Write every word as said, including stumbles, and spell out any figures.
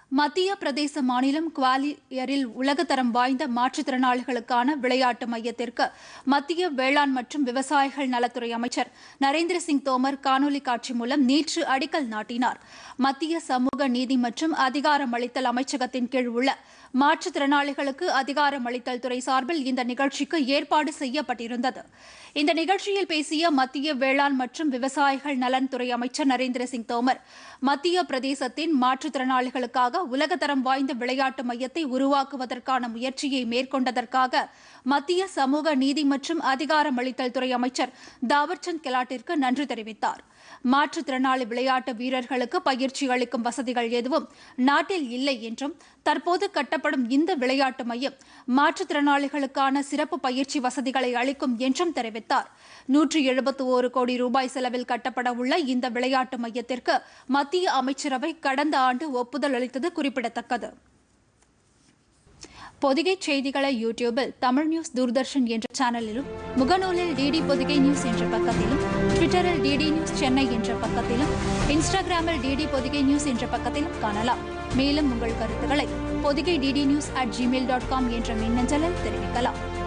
மத்திய பிரதேச மாநிலம் குவாலியரில் உலகத்தரம் வாய்ந்த மாற்றுத்திறனாளிகளுக்கான விளையாட்டு மையத்திற்கு மத்திய வேளாண் மற்றும் விவசாயிகள் நலத்துறை அமைச்சர் நரேந்திர சிங் தோமர் காணொலி காட்சி மூலம் நேற்று அடிக்கல் நாட்டினார். மத்திய சமூக நீதி மற்றும் அதிகாரமளித்தல் அமைச்சகத்தின் கீழ் உள்ள மாற்றுத்திறனாளிகளுக்கு அதிகாரமளித்தல் துறை சார்பில் இந்த நிகழ்ச்சிக்கு ஏற்பாடு செய்யப்பட்டிருந்தது. இந்த நிகழ்ச்சியில் பேசிய மத்திய வேளாண் மற்றும் விவசாயிகள் நலன்துறை அமைச்சர் நரேந்திர சிங் தோமர், மத்திய பிரதேசத்தின் மாற்றுத்திறனாளிகளுக்காக உலகத்தரம் வாய்ந்த விளையாட்டு மையத்தை உருவாக்குவதற்கான முயற்சியை மேற்கொண்டதற்காக மத்திய சமூக நீதி மற்றும் அதிகாரமளித்தல் துறை அமைச்சர் தாவர்சந்த் கெலாட்டிற்கு நன்றி தெரிவித்தார். மாற்றுத்திறனாளி விளையாட்டு வீரர்களுக்கு பயிற்சி அளிக்கும் வசதிகள் எதுவும் நாட்டில் இல்லை என்றும், தற்போது கட்டப்படும் இந்த விளையாட்டு மையம் மாற்றுத்திறனாளிகளுக்கான சிறப்பு பயிற்சி வசதிகளை அளிக்கும் என்றும் தெரிவித்தார். நூற்றி எழுபத்தி ஒரு கோடி ரூபாய் செலவில் கட்டப்பட உள்ள இந்த விளையாட்டு மையத்திற்கு மத்திய அமைச்சரவை கடந்த ஆண்டு ஒப்புதல் அளித்தது குறிப்பிடத்தக்கது. பொதிகை செய்திகளை யூடியூபில் தமிழ் நியூஸ் தூர்தர்ஷன் என்ற சேனலிலும், முகநூலில் டிடி பொதிகை நியூஸ் என்ற பக்கத்திலும், ட்விட்டரில் டிடி நியூஸ் சென்னை என்ற பக்கத்திலும், இன்ஸ்டாகிராமில் டிடி பொதிகை நியூஸ் என்ற பக்கத்திலும் காணலாம். மேலும் உங்கள் கருத்துக்களை Podhigai DD news at Gmail dot com என்ற மின்னஞ்சலில் தெரிவிக்கலாம்.